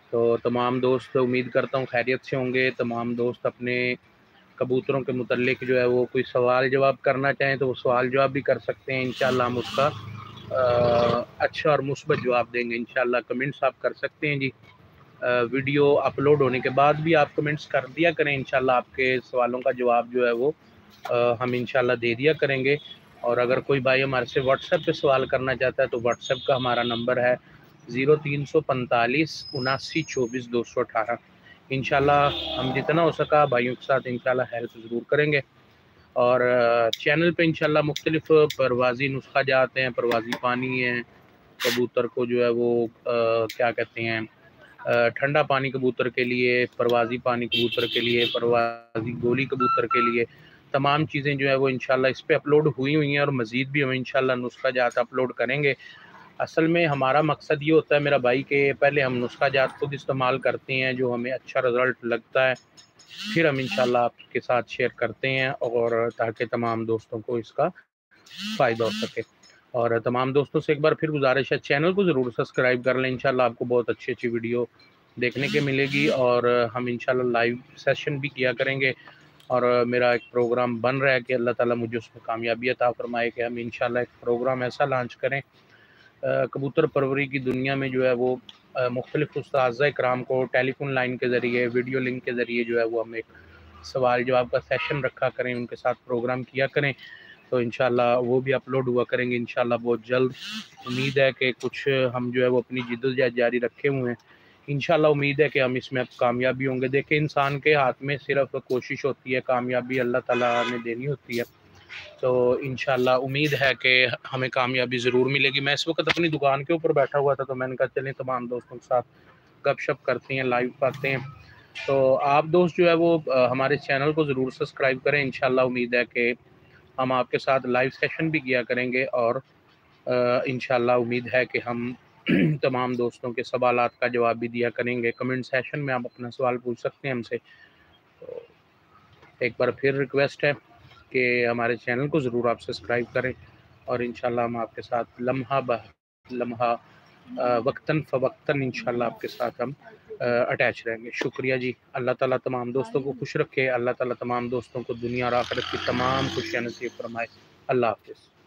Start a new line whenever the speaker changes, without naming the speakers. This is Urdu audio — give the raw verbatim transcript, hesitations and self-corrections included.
تو تمام دوست امید کرتا ہوں خیریت سے ہوں گے. تمام دوست اپنے کبوتروں کے متعلق جو ہے وہ کوئی سوال جواب کرنا چاہیں تو وہ سوال جواب بھی کر سکتے ہیں. انشاءاللہ ہم اس کا اچھا اور مثبت جواب دیں گے. انشاءاللہ کمنٹس آپ کر سکتے ہیں جی. ویڈیو اپلوڈ ہونے کے بعد بھی آپ کمنٹس کر دیا کریں. انشاءاللہ آپ کے سوالوں کا جواب جو ہے وہ ہم انشاءاللہ دے دیا کریں گے. اور اگر کوئی بھائی ہمارے سے واٹس ایپ پہ سوال کرنا چاہتا ہے تو واٹس ایپ کا ہمارا نمبر ہے زیرو تین سو پینتالیس اناسی چوبیس دو سو اٹھارہ. انشاءاللہ ہم جتنا ہو سکا بھائیوں کے ساتھ انشاءاللہ ہیلپ ضرور کریں گے. اور چینل پہ انشاءاللہ مختلف پروازی نسخہ جات ہیں, پروازی پانی ہیں. کبوتر کو جو ہے وہ کیا کہتے ہیں, ٹھنڈا پانی کبوتر کے لیے, پروازی پانی کبوتر کے لیے, پروازی گولی کبوتر کے لیے, تمام چیزیں جو ہے وہ انشاءاللہ اس پہ اپلوڈ ہوئی ہوئی ہیں. اور مزید بھی ہم انشاءاللہ نسخہ جات اپلوڈ کریں گے. اصل میں ہمارا مقصد یہ ہوتا ہے میرا بھائی کہ پہلے ہم نسخہ جات خود استعمال کرتے ہیں جو ہمیں اچھا رزلٹ لگتا ہے, پھر ہم انشاءاللہ آپ کے ساتھ شیئر کرتے ہیں, اور تاکہ تمام دوستوں کو اس کا فائدہ ہو سکے. اور تمام دوستوں سے ایک بار پھر گزارش ہے, چینل کو ضرور سبسکرائب کر لیں. انشاءاللہ آپ کو بہت اچھی اچھی ویڈیو دیکھنے کے ملے گی. اور ہم انشاءاللہ لائیو سیشن بھی کیا کریں گے. اور میرا ایک پروگرام بن رہا ہے کہ اللہ تعالیٰ مجھے اس میں کامیابی عطا فرمائے کہ ہم انشاءاللہ ایک پروگرام ایسا لانچ کریں کبوتر پروری کی دنیا میں جو ہے وہ مختلف اساتذہ اکرام کو ٹیلی فون لائن کے ذریعے, ویڈیو لنک کے ذریعے جو ہے وہ ہم ایک سوال جواب کا سیشن رکھا کریں, ان کے ساتھ پروگرام کیا کریں. تو انشاءاللہ وہ بھی اپلوڈ ہوا کریں گے انشاءاللہ بہت جلد. امید ہے کہ کچھ ہم جو ہے وہ اپنی جدوجہد جاری رکھے ہوئے ہیں. انشاءاللہ امید ہے کہ ہم اس میں اب کامیابی ہوں گے. دیکھیں انسان کے ہاتھ میں صرف کوشش ہوتی ہے, کامیابی اللہ تعالیٰ نے دینی ہوتی ہے. تو انشاءاللہ امید ہے کہ ہمیں کامیابی ضرور ملے گی. میں اس وقت اپنی دکان کے اوپر بیٹھا ہوا تھا تو میں نے کہا چلیں تمام دوستوں کے ساتھ گپ شپ کرتے ہیں, لائیو پاتے ہیں. تو آپ دوست جو ہے وہ ہمارے چینل کو ضرور سبسکرائب کریں. انشاءاللہ امید ہے کہ ہم آپ کے ساتھ لائیو سیشن بھی کیا کریں گے. اور انشاءاللہ امید ہے کہ ہم تمام دوستوں کے سوالات کا جواب بھی دیا کریں گے. کمنٹ سیشن میں آپ اپنا سوال پوچھ سکتے ہیں ہم سے. تو ایک بار پھر ریکویسٹ ہے کہ ہمارے چینل کو ضرور آپ سبسکرائب کریں. اور انشاءاللہ ہم آپ کے ساتھ لمحہ بہ لمحہ وقتاً فوقتاً انشاءاللہ آپ کے ساتھ ہم اٹیچ رہیں گے. شکریہ جی. اللہ تعالیٰ تمام دوستوں کو خوش رکھے. اللہ تعالیٰ تمام دوستوں کو دنیا اور آخرت کی تمام خوشیاں نصیب فرمائے. اللہ حافظ.